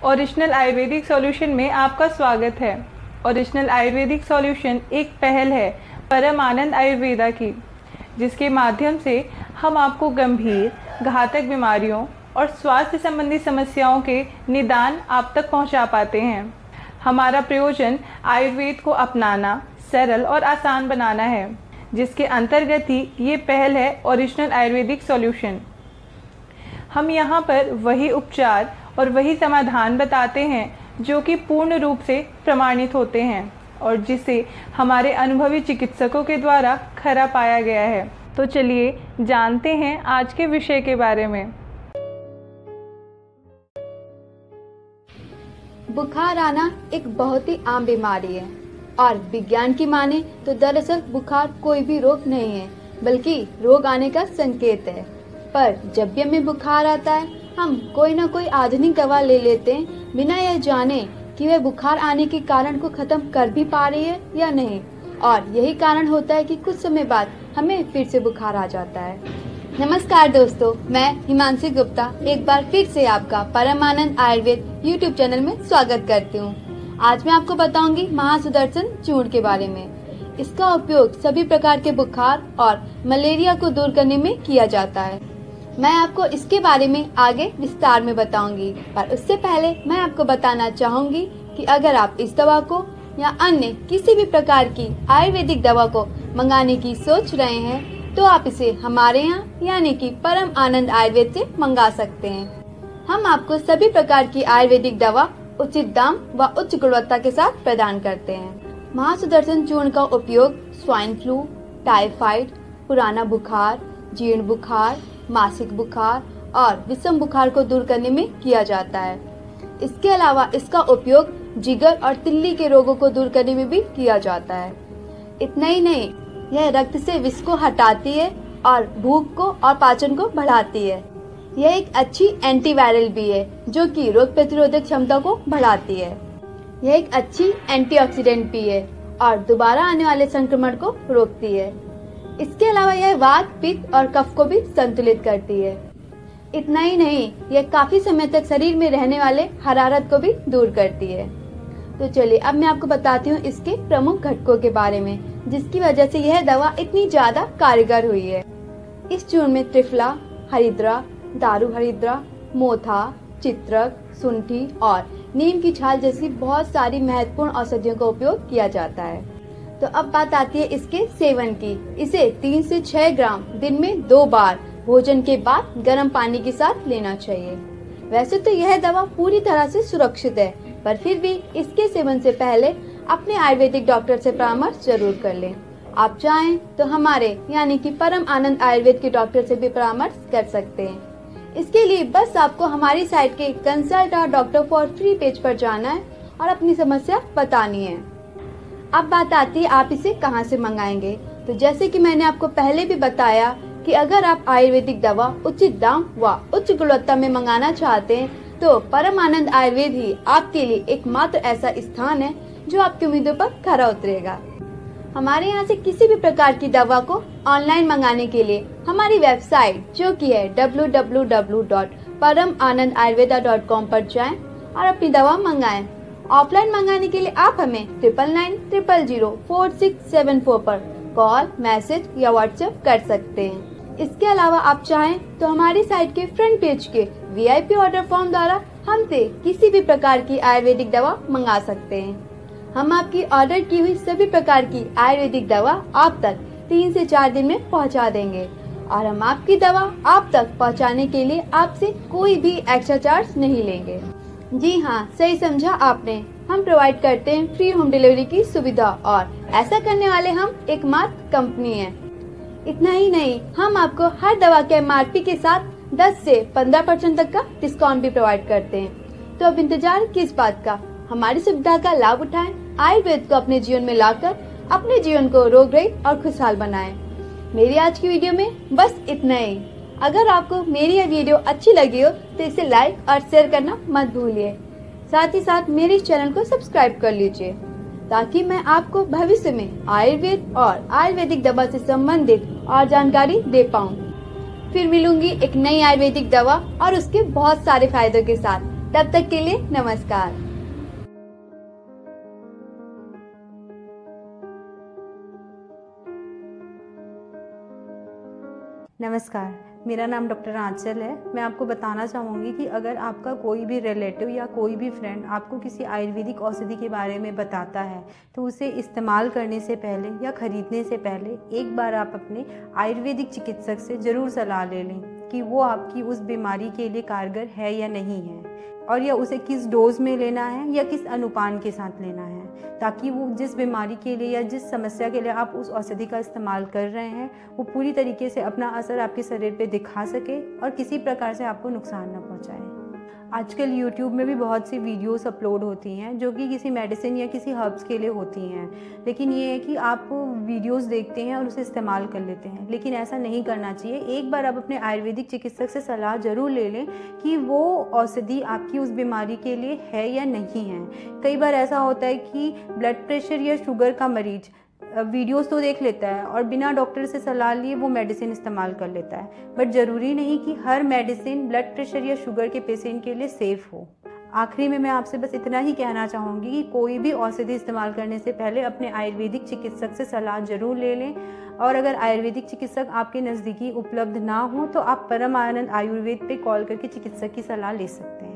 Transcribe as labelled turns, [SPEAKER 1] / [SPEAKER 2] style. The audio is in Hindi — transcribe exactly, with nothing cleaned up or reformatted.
[SPEAKER 1] ओरिजिनल आयुर्वेदिक सॉल्यूशन में आपका स्वागत है। ओरिजिनल आयुर्वेदिक सॉल्यूशन एक पहल है परम आनंद आयुर्वेदा की, जिसके माध्यम से हम आपको गंभीर घातक बीमारियों और स्वास्थ्य संबंधी समस्याओं के निदान आप तक पहुंचा पाते हैं। हमारा प्रयोजन आयुर्वेद को अपनाना, सरल और आसान बनाना है, जिसके अंतर्गत ही ये पहल है ओरिजिनल आयुर्वेदिक सॉल्यूशन। हम यहाँ पर वही उपचार और वही समाधान बताते हैं जो कि पूर्ण रूप से प्रमाणित होते हैं और जिसे हमारे अनुभवी चिकित्सकों के द्वारा खरा पाया गया है। तो चलिए जानते हैं आज के विषय के बारे में।
[SPEAKER 2] बुखार आना एक बहुत ही आम बीमारी है और विज्ञान की माने तो दरअसल बुखार कोई भी रोग नहीं है, बल्कि रोग आने का संकेत है। पर जब भी हमें बुखार आता है, हम कोई ना कोई आधुनिक दवा ले लेते हैं बिना यह जाने कि वह बुखार आने के कारण को खत्म कर भी पा रही है या नहीं। और यही कारण होता है कि कुछ समय बाद हमें फिर से बुखार आ जाता है। नमस्कार दोस्तों, मैं हिमांशी गुप्ता एक बार फिर से आपका परमानंद आयुर्वेद यूट्यूब चैनल में स्वागत करती हूँ। आज मैं आपको बताऊंगी महासुदर्शन चूर्ण के बारे में। इसका उपयोग सभी प्रकार के बुखार और मलेरिया को दूर करने में किया जाता है। मैं आपको इसके बारे में आगे विस्तार में बताऊंगी, पर उससे पहले मैं आपको बताना चाहूंगी कि अगर आप इस दवा को या अन्य किसी भी प्रकार की आयुर्वेदिक दवा को मंगाने की सोच रहे हैं तो आप इसे हमारे यहाँ यानी कि परम आनंद आयुर्वेद से मंगा सकते हैं। हम आपको सभी प्रकार की आयुर्वेदिक दवा उचित दाम व उच्च गुणवत्ता के साथ प्रदान करते हैं। महासुदर्शन चूर्ण का उपयोग स्वाइन फ्लू, टाइफाइड, पुराना बुखार, जीर्ण बुखार, मासिक बुखार और विषम बुखार को दूर करने में किया जाता है। इसके अलावा इसका उपयोग जिगर और तिल्ली के रोगों को दूर करने में भी किया जाता है। इतना ही नहीं, यह रक्त से विष को हटाती है और भूख को और पाचन को बढ़ाती है। यह एक अच्छी एंटीवायरल भी है जो कि रोग प्रतिरोधक क्षमता को बढ़ाती है। यह एक अच्छी एंटीऑक्सीडेंट भी है और दोबारा आने वाले संक्रमण को रोकती है। इसके अलावा यह वात, पित्त और कफ को भी संतुलित करती है। इतना ही नहीं, यह काफी समय तक शरीर में रहने वाले हरारत को भी दूर करती है। तो चलिए अब मैं आपको बताती हूँ इसके प्रमुख घटकों के बारे में, जिसकी वजह से यह दवा इतनी ज्यादा कारगर हुई है। इस चूर्ण में त्रिफला, हरिद्रा, दारू हरिद्रा, मोथा, चित्रक, सुंठी और नीम की छाल जैसी बहुत सारी महत्वपूर्ण औषधियों का उपयोग किया जाता है। तो अब बात आती है इसके सेवन की। इसे तीन से छह ग्राम दिन में दो बार भोजन के बाद गर्म पानी के साथ लेना चाहिए। वैसे तो यह दवा पूरी तरह से सुरक्षित है, पर फिर भी इसके सेवन से पहले अपने आयुर्वेदिक डॉक्टर से परामर्श जरूर कर लें। आप चाहें तो हमारे यानी कि परम आनंद आयुर्वेद के डॉक्टर से भी परामर्श कर सकते हैं। इसके लिए बस आपको हमारी साइट के कंसल्ट और डॉक्टर फॉर फ्री पेज पर जाना है और अपनी समस्या बतानी है। अब बात आती है आप इसे कहाँ से मंगाएंगे। तो जैसे कि मैंने आपको पहले भी बताया कि अगर आप आयुर्वेदिक दवा उचित दाम व उच्च गुणवत्ता में मंगाना चाहते हैं तो परम आनंद आयुर्वेद ही आपके लिए एकमात्र ऐसा स्थान है जो आपकी उम्मीदों पर खरा उतरेगा। हमारे यहाँ से किसी भी प्रकार की दवा को ऑनलाइन मंगाने के लिए हमारी वेबसाइट जो की है डब्ल्यू डब्ल्यू डब्ल्यू डॉट परम आनंद आयुर्वेदा डॉट कॉम पर जाएं और अपनी दवा मंगाएं। ऑफलाइन मंगाने के लिए आप हमें triple nine triple zero four six seven four पर कॉल, मैसेज या व्हाट्सएप कर सकते हैं। इसके अलावा आप चाहें तो हमारी साइट के फ्रंट पेज के V I P order form द्वारा हमसे किसी भी प्रकार की आयुर्वेदिक दवा मंगा सकते हैं। हम आपकी ऑर्डर की हुई सभी प्रकार की आयुर्वेदिक दवा आप तक तीन से चार दिन में पहुंचा देंगे और हम आपकी दवा आप तक पहुंचाने के लिए आपसे कोई भी एक्स्ट्रा चार्ज नहीं लेंगे। जी हाँ, सही समझा आपने। हम प्रोवाइड करते हैं फ्री होम डिलीवरी की सुविधा और ऐसा करने वाले हम एकमात्र कंपनी है। इतना ही नहीं, हम आपको हर दवा के एम आर पी के साथ दस से पंद्रह परसेंट तक का डिस्काउंट भी प्रोवाइड करते हैं। तो अब इंतजार किस बात का, हमारी सुविधा का लाभ उठाएं, आयुर्वेद को अपने जीवन में लाकर अपने जीवन को रोग रहित और खुशहाल बनाएं। मेरी आज की वीडियो में बस इतना ही। अगर आपको मेरी यह वीडियो अच्छी लगी हो तो इसे लाइक और शेयर करना मत भूलिए। साथ ही साथ मेरे इस चैनल को सब्सक्राइब कर लीजिए ताकि मैं आपको भविष्य में आयुर्वेद और आयुर्वेदिक दवा से संबंधित और जानकारी दे पाऊँ। फिर मिलूंगी एक नई आयुर्वेदिक दवा और उसके बहुत सारे फायदों के साथ। तब तक के लिए नमस्कार।
[SPEAKER 3] नमस्कार, मेरा नाम डॉक्टर आंचल है। मैं आपको बताना चाहूँगी कि अगर आपका कोई भी रिलेटिव या कोई भी फ्रेंड आपको किसी आयुर्वेदिक औषधि के बारे में बताता है तो उसे इस्तेमाल करने से पहले या ख़रीदने से पहले एक बार आप अपने आयुर्वेदिक चिकित्सक से ज़रूर सलाह ले लें कि वो आपकी उस बीमारी के लिए कारगर है या नहीं है, और या उसे किस डोज में लेना है या किस अनुपान के साथ लेना है, ताकि वो जिस बीमारी के लिए या जिस समस्या के लिए आप उस औषधि का इस्तेमाल कर रहे हैं वो पूरी तरीके से अपना असर आपके शरीर पे दिखा सके और किसी प्रकार से आपको नुकसान न पहुंचाए। आजकल यूट्यूब में भी बहुत सी वीडियोस अपलोड होती हैं जो कि किसी मेडिसिन या किसी हर्ब्स के लिए होती हैं, लेकिन ये है कि आप वीडियोस देखते हैं और उसे इस्तेमाल कर लेते हैं, लेकिन ऐसा नहीं करना चाहिए। एक बार आप अपने आयुर्वेदिक चिकित्सक से सलाह ज़रूर ले लें कि वो औषधि आपकी उस बीमारी के लिए है या नहीं है। कई बार ऐसा होता है कि ब्लड प्रेशर या शुगर का मरीज वीडियोस तो देख लेता है और बिना डॉक्टर से सलाह लिए वो मेडिसिन इस्तेमाल कर लेता है, बट ज़रूरी नहीं कि हर मेडिसिन ब्लड प्रेशर या शुगर के पेशेंट के लिए सेफ़ हो। आखिरी में मैं आपसे बस इतना ही कहना चाहूँगी कि कोई भी औषधि इस्तेमाल करने से पहले अपने आयुर्वेदिक चिकित्सक से सलाह ज़रूर ले लें, और अगर आयुर्वेदिक चिकित्सक आपके नज़दीकी उपलब्ध ना हो तो आप परम आनंद आयुर्वेद पे कॉल करके चिकित्सक की सलाह ले सकते हैं।